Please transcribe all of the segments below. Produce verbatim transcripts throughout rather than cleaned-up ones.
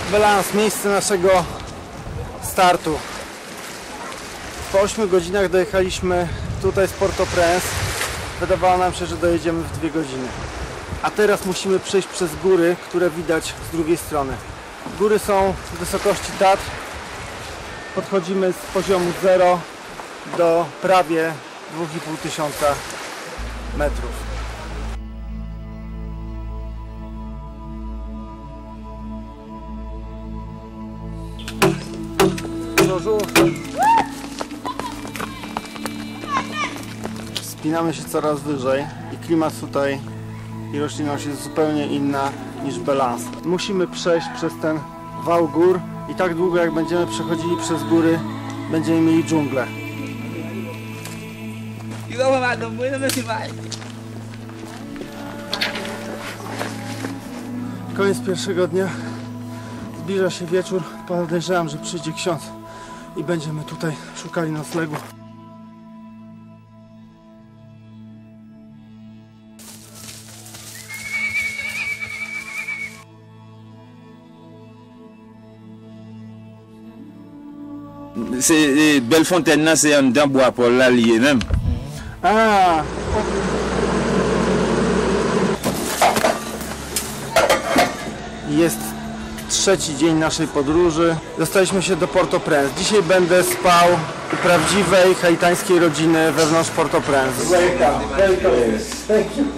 Belans, miejsce naszego startu. Po ośmiu godzinach dojechaliśmy tutaj z Port-au-Prince. Wydawało nam się, że dojedziemy w dwie godziny. A teraz musimy przejść przez góry, które widać z drugiej strony. Góry są w wysokości Tatr. Podchodzimy z poziomu zero do prawie dwa i pół tysiąca metrów. Wspinamy się coraz wyżej i klimat tutaj i roślinność jest zupełnie inna niż Belans. Musimy przejść przez ten wał gór i tak długo jak będziemy przechodzili przez góry, będziemy mieli dżunglę. Koniec pierwszego dnia. Zbliża się wieczór. Podejrzewam, że przyjdzie ksiądz i będziemy tutaj szukali noclegu. C'est Bellefontaine, c'est un d'un bois pour l'allier même. A. Jest trzeci dzień naszej podróży. Dostaliśmy się do Port-au-Prince. Dzisiaj będę spał u prawdziwej haitańskiej rodziny wewnątrz Port-au-Prince. Welcome. Welcome. Thank you.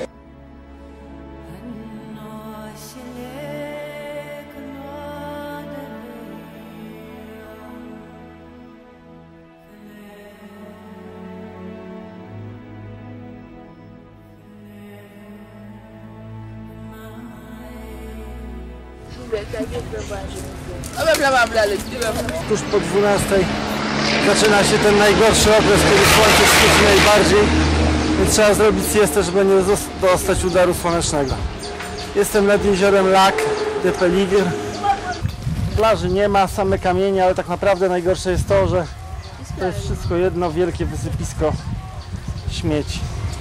Tuż po dwunastej zaczyna się ten najgorszy okres, kiedy słońce świeci najbardziej, więc trzeba zrobić siestę, żeby nie dostać udaru słonecznego. Jestem nad jeziorem Lac de Pelliver. Plaży nie ma, same kamienie, ale tak naprawdę najgorsze jest to, że to jest wszystko jedno wielkie wysypisko śmieci.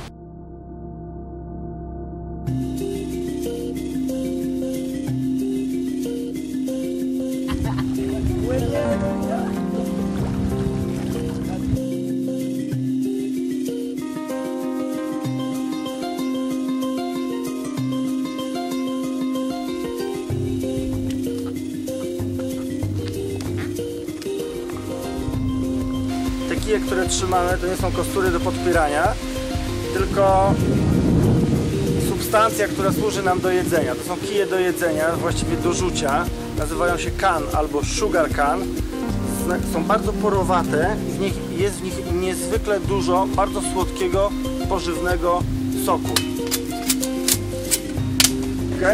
Te kije, które trzymamy, to nie są kostury do podpierania, tylko substancja, która służy nam do jedzenia. To są kije do jedzenia, właściwie do rzucia. Nazywają się can albo sugar can. Są bardzo porowate i w nich, jest w nich niezwykle dużo bardzo słodkiego, pożywnego soku. Okay?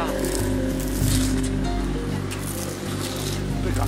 Pyka.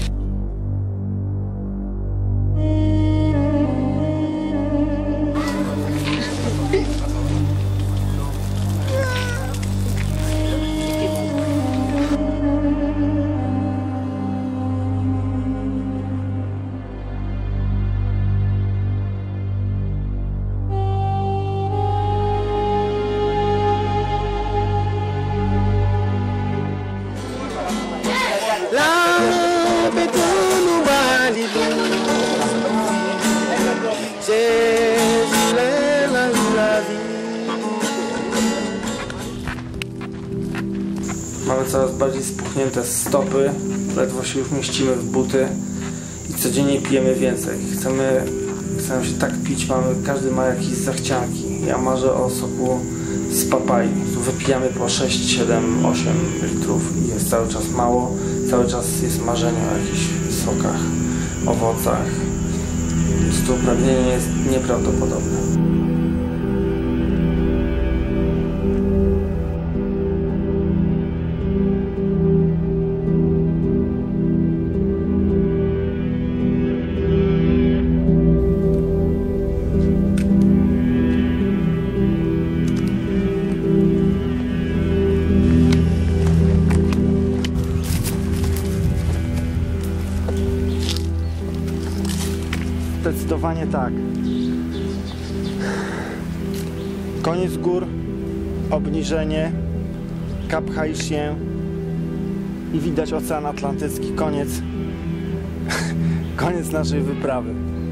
Mamy coraz bardziej spuchnięte stopy, ledwo się już mieścimy w buty i codziennie pijemy więcej. Chcemy, chcemy się tak pić, mamy, każdy ma jakieś zachcianki. Ja marzę o soku z papai. Tu wypijamy po sześć, siedem, osiem litrów i jest cały czas mało. Cały czas jest marzenie o jakichś sokach, owocach. To pragnienie jest nieprawdopodobne. Zdecydowanie tak. Koniec gór, obniżenie, Cap Haïtien i widać Ocean Atlantycki. Koniec, koniec naszej wyprawy.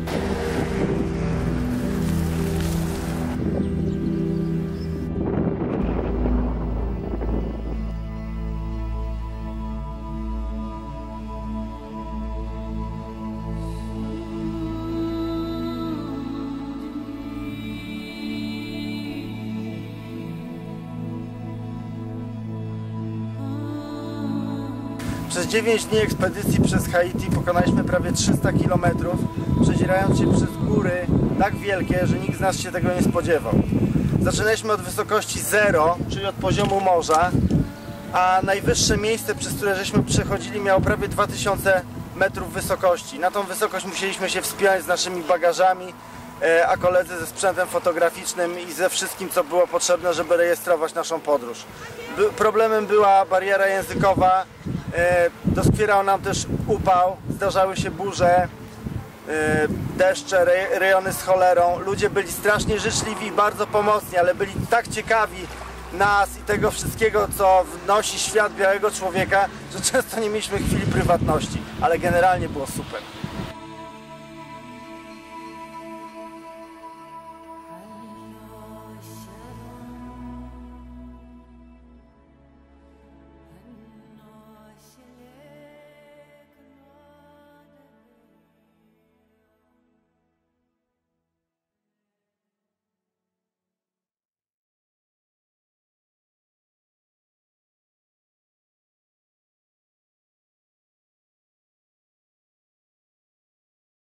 Przez dziewięć dni ekspedycji przez Haiti pokonaliśmy prawie trzysta kilometrów, przedzierając się przez góry tak wielkie, że nikt z nas się tego nie spodziewał. Zaczynaliśmy od wysokości zero, czyli od poziomu morza, a najwyższe miejsce, przez które żeśmy przechodzili, miało prawie dwa tysiące metrów wysokości. Na tą wysokość musieliśmy się wspiąć z naszymi bagażami, a koledzy ze sprzętem fotograficznym i ze wszystkim, co było potrzebne, żeby rejestrować naszą podróż. By- problemem była bariera językowa, e, doskwierał nam też upał, zdarzały się burze, e, deszcze, re- rejony z cholerą. Ludzie byli strasznie życzliwi i bardzo pomocni, ale byli tak ciekawi nas i tego wszystkiego, co wnosi świat białego człowieka, że często nie mieliśmy chwili prywatności, ale generalnie było super.